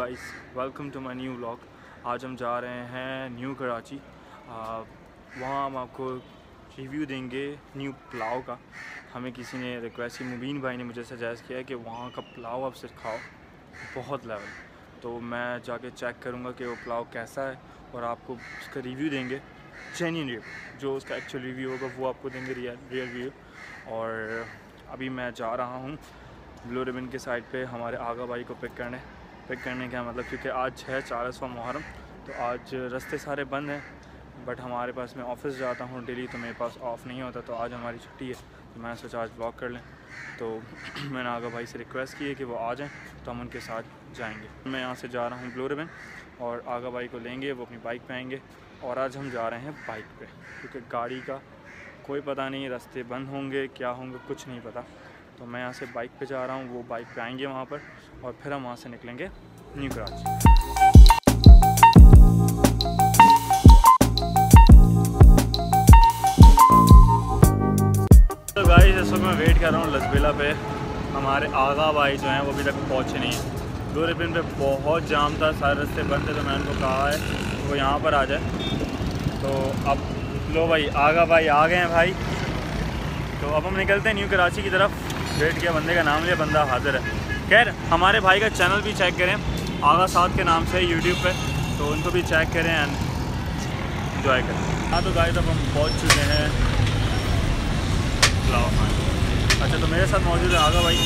Guys, welcome to my new vlog. आज हम जा रहे हैं न्यू कराची। वहाँ हम आपको रिव्यू देंगे न्यू पुलाव का। हमें किसी ने रिक्वेस्ट की, मुबीन भाई ने मुझे सजेस्ट किया कि वहाँ का पुलाव आप सिर्फ खाओ, बहुत लेवल। तो मैं जाके चेक करूँगा कि वो पुलाव कैसा है और आपको उसका रिव्यू देंगे, जेन्युइन रिव्यू। जो उसका एक्चुअल रिव्यू होगा वो आपको देंगे, रियल रिव्यू। और अभी मैं जा रहा हूँ ब्लू रिबन के साइड पे हमारे आगा भाई को पिक करने का मतलब, क्योंकि आज है 40वां मुहर्रम, तो आज रास्ते सारे बंद हैं। बट हमारे पास, मैं ऑफ़िस जाता हूँ डेली, तो मेरे पास ऑफ़ नहीं होता, तो आज हमारी छुट्टी है, तो मैंने सोचा आज ब्लॉग कर लें। तो मैंने आगा भाई से रिक्वेस्ट की है कि वो आ जाएं, तो हम उनके साथ जाएंगे। मैं यहाँ से जा रहा हूँ ब्लू रिबन और आगा भाई को लेंगे, वो अपनी बाइक पे आएंगे। और आज हम जा रहे हैं बाइक पे, क्योंकि गाड़ी का कोई पता नहीं, रास्ते बंद होंगे क्या होंगे कुछ नहीं पता। तो मैं यहाँ से बाइक पे जा रहा हूँ, वो बाइक पे आएंगे वहाँ पर, और फिर हम वहाँ से निकलेंगे न्यू कराची। तो गाइस, इस वक्त मैं वेट कर रहा हूँ लसबेला पे। हमारे आगा भाई जो हैं वो अभी तक पहुँचे नहीं हैं। ब्लू रिबन पे बहुत जाम था, सारे रास्ते बंद थे, तो मैंने उनको कहा है वो यहाँ पर आ जाए। तो अब लो भाई, आगा भाई आ गए हैं भाई। तो अब हम निकलते हैं न्यू कराची की तरफ। वेट किया, बंदे का नाम लिया, बंदा हाजिर है। खैर, हमारे भाई का चैनल भी चेक करें, आगा साथ के नाम से यूट्यूब पे, तो उनको भी चेक करें एंड एंजॉय करें। हाँ तो गाइस, अब हम पहुँच चुके हैं पुलाव खाने। अच्छा, तो मेरे साथ मौजूद है आगा भाई।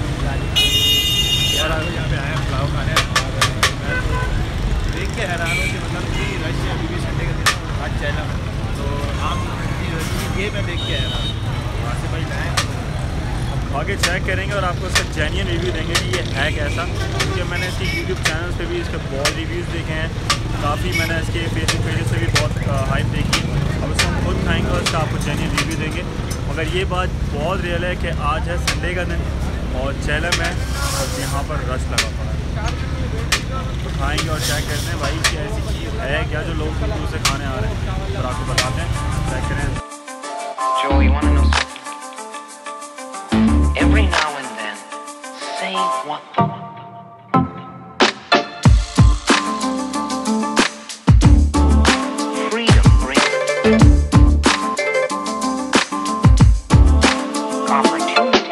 यार यहाँ पे आए पुलाव खाने, और मैं तो देख के हैरान हूँ कि मतलब कि रश है। अभी भी संडे का दिन है, आज चैनल, तो आप ये मैं देख के हैरान हूँ। वहाँ से भाई लाए, आगे चेक करेंगे और आपको इसका जेन्युइन रिव्यू देंगे कि ये है कैसा। क्योंकि मैंने इसकी यूट्यूब चैनल पे भी इसके बहुत रिव्यूज़ देखे हैं, काफ़ी मैंने इसके फेसबुक पेजेस से भी बहुत हाइप देखी। अब इसको हम खुद खाएंगे और इसका आपको जेन्युइन रिव्यू देंगे। मगर ये बात बहुत रियल है कि आज है संडे का दिन और चैलम है और यहाँ पर रश लगा पड़ा है। तो खाएँगे और चेक करते हैं भाई कि ऐसी चीज़ है क्या जो लोग दूर दूर से खाने आ रहे हैं, और आपको बताते हैं, चेक करें। Every now and then, say what the freedom brings opportunity.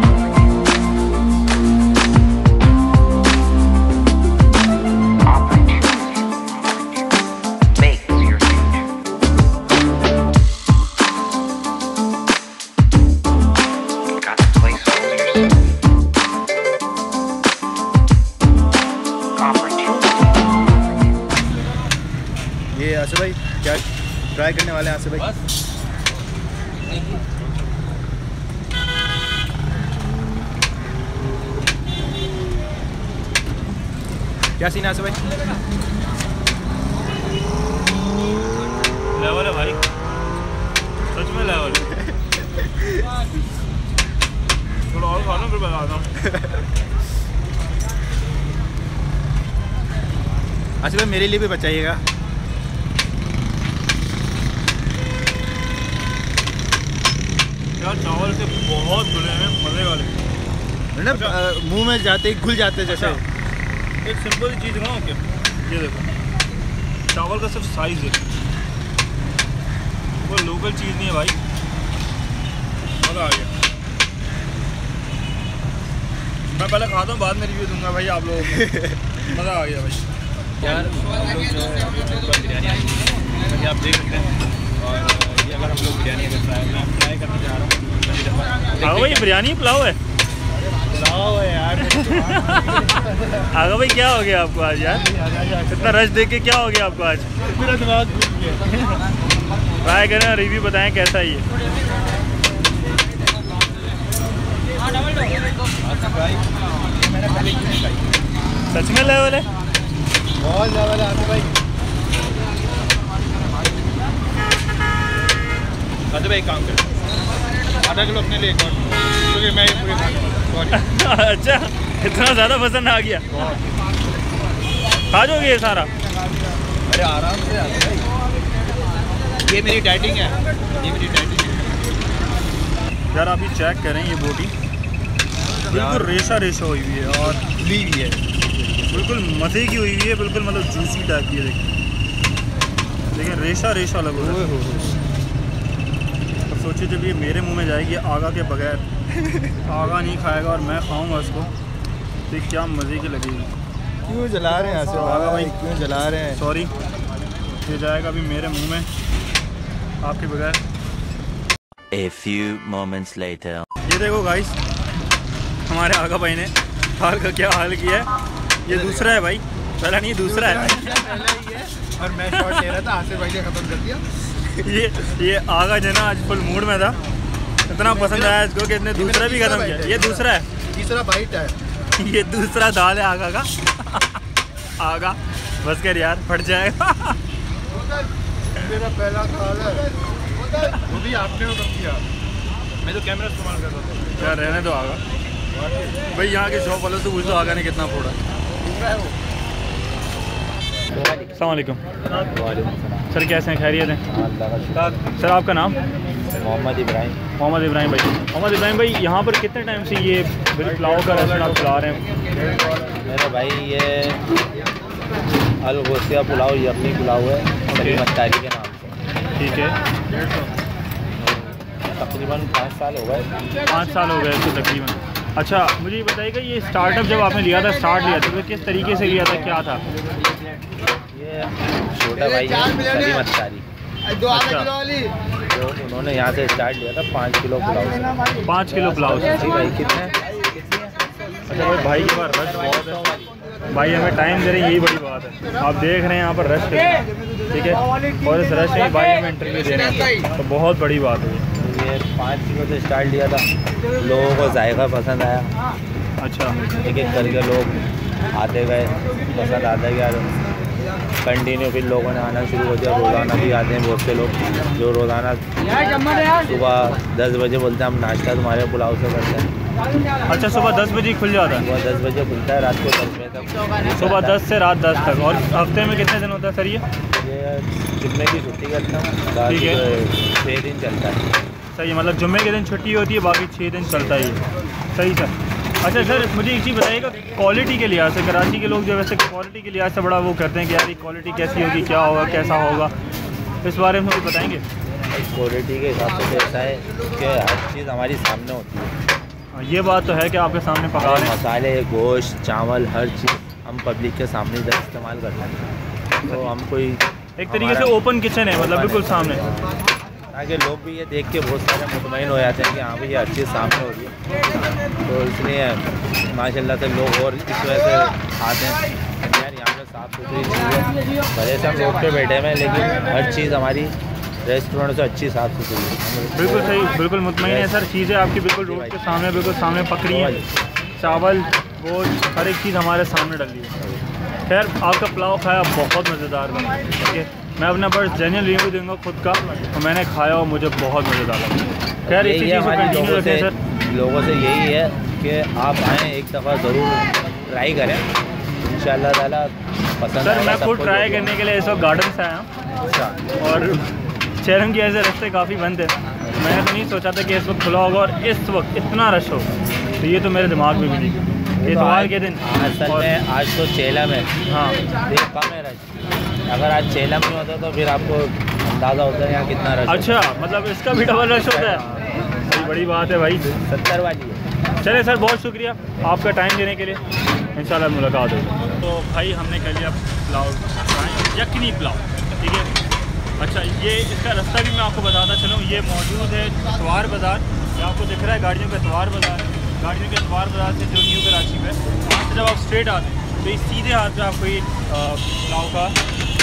Opportunity makes your future. ये आसिफ भाई क्या ट्राई करने वाले हैं आसिफ भाई? क्या सीन है आसिफ भाई? लेवल है भाई, सच में लेवल है। थोड़ा और खा लो फिर बताता हूँ। आसिफ भाई मेरे लिए भी बचाइएगा। यार चावल से बहुत बुरे हैं, मज़े वाले, मतलब मुंह में जाते ही घुल जाते जैसे। एक सिंपल चीज़ ना, ओके, ये देखो, चावल का सिर्फ साइज़ है, वो लोकल चीज़ नहीं है भाई। मज़ा आ गया। मैं पहले खाता हूँ, बाद में रिव्यू दूंगा भाई आप लोगों को। मज़ा आ गया भाई। यार हम लोग जो है बिरयानी आई है, आप देख सकते हैं। और ये अगर हम लोग बिरयानी अगर ट्राई करना चाह रहा हूँ, आगा भाई बिरयानी पुलाव है? पुलाव है यार। आगा भाई क्या हो गया आपको आज यार? इतना रश देख के क्या हो गया आपको आज? मेरा दिमाग घूम गया। ट्राई करें, रिव्यू बताएं कैसा है ये। मैंने पहले क्यों नहीं खाई? सच में लेवल है, बहुत लेवल है आसिफ भाई। आसिफ भाई काम कर, आधा किलो अपने लिए, क्योंकि मैं ये पूरे खा। अच्छा, इतना ज़्यादा पसंद आ गया? खा जाओगे ये सारा? अरे आराम से आसिफ भाई, ये मेरी डाइटिंग है, ये मेरी डाइटिंग है। यार आप ये चेक करें, ये बोटी बिल्कुल रेशा रेशा हुई हुई है और खुली हुई है। बिल्कुल मज़े की हुई है, बिल्कुल मतलब जूसी टाइप की है। देखिए रेशा रेशा लग रहा है। अब सोचिए जब ये मेरे मुंह में जाएगी आगा के बगैर, आगा नहीं खाएगा और मैं खाऊंगा इसको, तो क्या मज़े की लगेगी। क्यों जला रहे हैं आगा भाई, क्यों जला रहे हैं? सॉरी, ये जाएगा अभी मेरे मुंह में आपके बगैर। A few moments later. ये देखो गाइस, हमारे आगा भाई ने हाल का क्या हाल किया है। ये दूसरा है भाई, पहला नहीं दूसरा है। पहला ही है और मैं शॉट ले रहा था, आसिफ भाई ने खत्म कर दिया। ये आगा जो ना आज फुल मूड में था, इतना पसंद आया इसको कि इसने दूसरा भी खत्म किया। ये दूसरा है, तीसरा बाइट है। ये दूसरा दाल है आगा का। आगा बस कर यार, फट जाएगा। मेरा पहला खाल है, वो भी आपने खत्म किया। मैं तो कैमरा इस्तेमाल कर रहा था। यार रहने दो आगा भाई, यहाँ के शॉप वालों से पूछ लो आगा ने कितना फोड़ा। अस्सलाम वालेकुम सर, कैसे हैं? खैरियत हैं सर? आपका नाम? मोहम्मद इब्राहिम। मोहम्मद इब्राहिम भाई। मोहम्मद इब्राहिम भाई, यहाँ पर कितने टाइम से ये पुलाव का रेस्टोरेंट आप चला रहे हैं? मेरा भाई ये अल गोसिया पुलाव यखनी पुलाव है, सलीम अत्तारी के नाम से। ठीक है, तकरीबन 5 साल हो गए। 5 साल हो गए इसको तकरीबन। अच्छा मुझे ये बताइएगा, ये स्टार्टअप जब आपने लिया था, स्टार्ट लिया था, तो किस तरीके से लिया था, क्या था? ये छोटा भाई है सलीम अत्तारी, अच्छा, तो उन्होंने यहाँ से स्टार्ट लिया था 5 किलो पुलाव से। 5 किलो पुलाव से। जी भाई, कितने? अच्छा भाई के पास रश बहुत है भाई, हमें टाइम दे रहे हैं, यही बड़ी बात है। आप देख रहे हैं यहाँ पर रश कितना, ठीक है, और इस रश में भाई हमें इंटरव्यू दे रहे हैं, तो बहुत बड़ी बात है। ये 5 किलो से स्टार्ट लिया था, लोगों को जायका पसंद आया। अच्छा, एक एक करके लोग आते गए, पसंद आता गया, कंटिन्यू फिर लोगों ने आना शुरू हो दिया। रोज़ाना भी आते हैं बहुत से लोग, जो रोज़ाना सुबह 10 बजे बोलते हैं हम नाश्ता तुम्हारे पुलाव से करते हैं। अच्छा, सुबह 10 बजे खुल जाता है? सुबह 10 बजे खुलता है, रात को 10 बजे तक। सुबह 10 से रात 10 तक। और हफ्ते में कितने दिन होता है सर ये? जुम्मे की छुट्टी करता हूँ, ठीक है, 6 दिन चलता है। सही, मतलब जुम्मे के दिन छुट्टी होती है, बाकी 6 दिन चलता ही है। सही सर। अच्छा सर, मुझे एक चीज़ बताइएगा, क्वालिटी के लिहाज से कराची के लोग जो वैसे क्वालिटी के लिहाज से बड़ा वो करते हैं कि यार ये क्वालिटी कैसी होगी, क्या होगा, कैसा होगा, इस बारे में कुछ बताएंगे? क्वालिटी के हिसाब से ऐसा है कि हर चीज़ हमारी सामने होती है। ये बात तो है कि आपके सामने पका रहे हैं। मसाले, गोश्त, चावल, हर चीज़ हम पब्लिक के सामने इधर इस्तेमाल करते हैं, तो हम कोई एक तरीके से ओपन किचन है, मतलब बिल्कुल सामने, ताकि लोग भी ये देख के बहुत सारे मुतमईन हो जाते हैं कि हाँ भाई ये हर चीज़ सामने हो रही है। तो इसलिए माशाल्लाह से लोग और इस वजह से आते हैं यार, यहाँ पे साफ़ सुथरी चीज़ है। भले से हम रोड पे बैठे हुए हैं, लेकिन हर चीज़ हमारी रेस्टोरेंट से अच्छी साफ़ सुथरी है। बिल्कुल सही, बिल्कुल मुतमईन है सर। चीज़ें आपकी बिल्कुल रोड के सामने, बिल्कुल सामने पक रही हैं, चावल, गोश्त, हर एक चीज़ हमारे सामने डली है। खैर, आपका पुलाव खाया बहुत मज़ेदार था, ठीक है, मैं अपना बस जेन्युइन रिव्यू दूंगा खुद का, तो मैंने खाया और मुझे बहुत मज़ेदार लगा। खैर इसी चीज़ को कंटिन्यू रखें सर। लोगों से यही है कि आप आएँ, एक दफ़ा ज़रूर ट्राई करें, इंशाअल्लाह ताला पसंद। सर मैं खुद ट्राई करने के लिए इस वक्त गार्डन से आया हूँ। अच्छा। और चेहरम की ऐसे रास्ते काफ़ी बंद है, मैंने तो नहीं सोचा था कि इस वक्त खुला होगा और इस वक्त इतना रश होगा, तो ये तो मेरे दिमाग में भी नहीं। इतवार के दिन असल में आज तो चेलम है, हाँ, ये कम है रश। अगर आज चेलम नहीं होता तो फिर आपको अंदाज़ा होता है यहाँ कितना रश। अच्छा, मतलब इसका भी डबल रश होता है, बड़ी बड़ी बात है भाई। 70 वाली है। चले सर, बहुत शुक्रिया आपका टाइम देने के लिए, इंशाल्लाह मुलाकात होगी। तो भाई हमने कर लिया पुलाव, यखनी पुलाव, ठीक है। अच्छा, ये इसका रास्ता भी मैं आपको बताता चलूँ, ये मौजूद है इतवार बाज़ार, ये आपको दिख रहा है गाड़ियों का इतवार बाज़ार, गाड़ियों के इतवार बाज़ार से जो न्यू कराची में, वहाँ से जब आप स्ट्रेट आते हैं तो इस सीधे हाथ पे आपको ये पुलाव का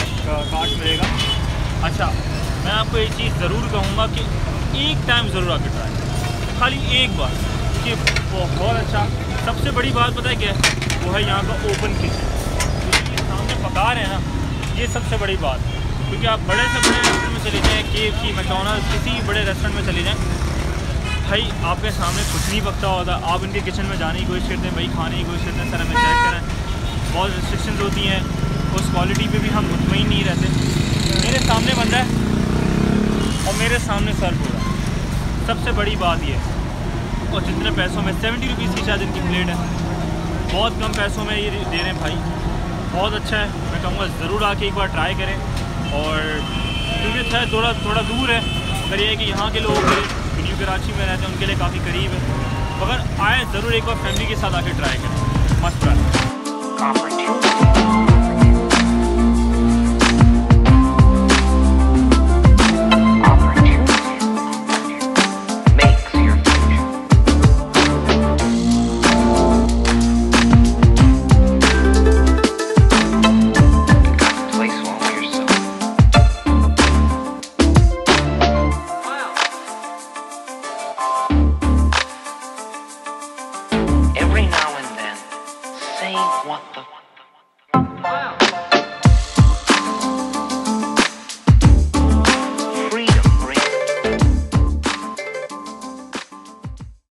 काट मिलेगा। अच्छा, मैं आपको एक चीज़ ज़रूर कहूँगा कि एक टाइम ज़रूर आके ट्राई, खाली एक बार, क्योंकि बहुत अच्छा। सबसे बड़ी बात पता है क्या है, वो है यहाँ का ओपन किचन, क्योंकि सामने पका रहे हैं ना, ये सबसे बड़ी बात है। क्योंकि आप बड़े से बड़े रेस्टोरेंट में चले जाएँ, KFC, मैकडॉनल्ड्स, किसी भी बड़े रेस्टोरेंट में चले जाएँ, भाई आपके सामने कुछ नहीं पकता होता, आप इनके किचन में जाने की कोशिश करते हैं, भाई खाने की कोशिश करते हैं, सर हमें चेक करें, बहुत रिस्ट्रिक्शंस होती हैं, उस क्वालिटी पे भी हम मुतमईन नहीं रहते। मेरे सामने बंदा है और मेरे सामने सर्व हो रहा है, सबसे बड़ी बात ये है। और जितने पैसों में 70 रुपीज़ की शायद इनकी प्लेट है, बहुत कम पैसों में ये दे रहे हैं भाई। बहुत अच्छा है, मैं कहूँगा ज़रूर आके एक बार ट्राई करें। और क्योंकि शायद थोड़ा दूर है, मगर ये है कि यहाँ के लोग न्यू कराची में रहते हैं उनके लिए काफ़ी करीब है। मगर आए ज़रूर एक बार फैमिली के साथ आके ट्राई करें, मस्ट ट्राई।